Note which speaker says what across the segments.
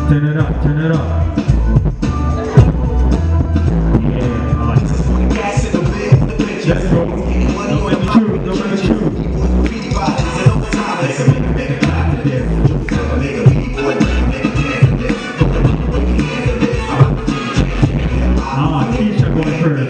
Speaker 1: Turn it up, turn it up. Yeah, I like it. Let's go. Don't let me choose, don't let me choose. Keisha going first.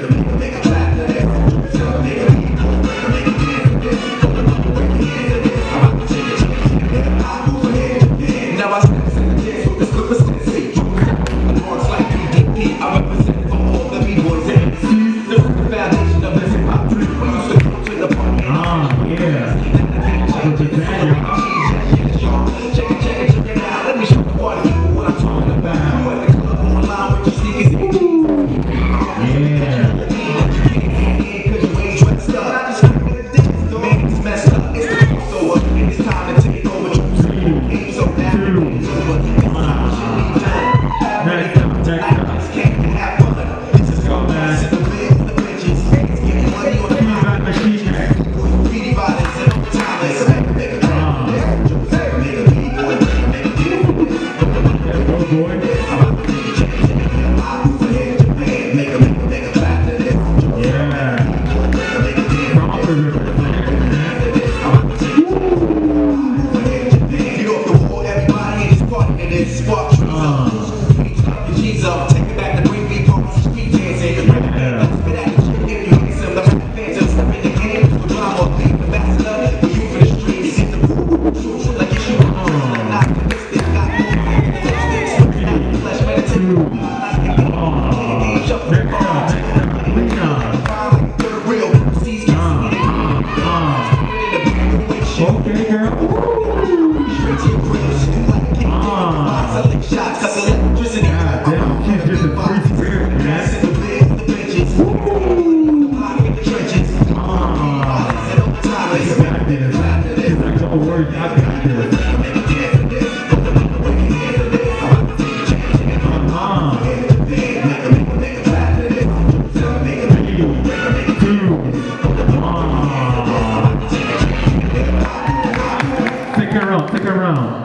Speaker 1: Stick around.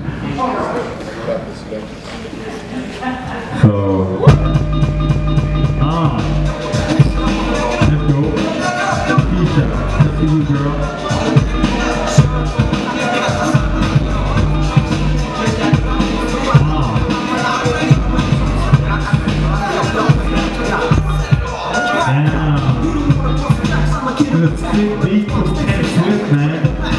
Speaker 1: So, let's go. Keisha, let's see you, girl. Damn. It's a sick beat from Taylor Swift, man.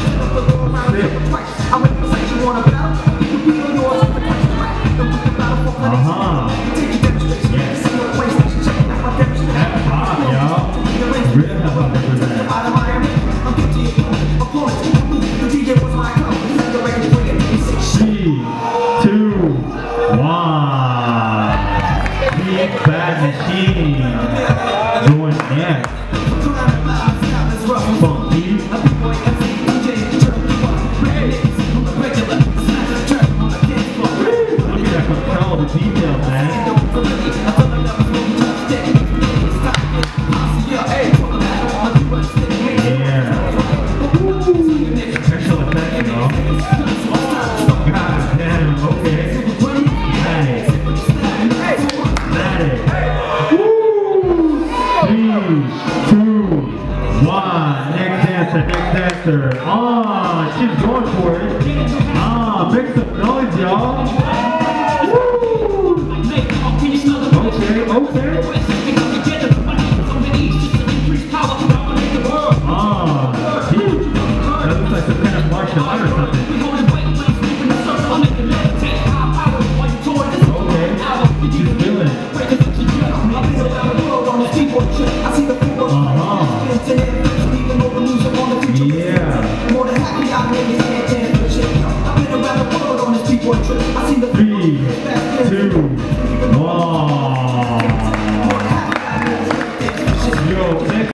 Speaker 1: Bad Machine going next. Funky. Look at that control, the detail, man. Yeah. Special effects, you know. God damn, okay. Nice. Next dancer. Oh, she's going for it. Make some noise, y'all. Okay. That looks like some kind of martial art or something. Okay, she's feeling it. Yeah.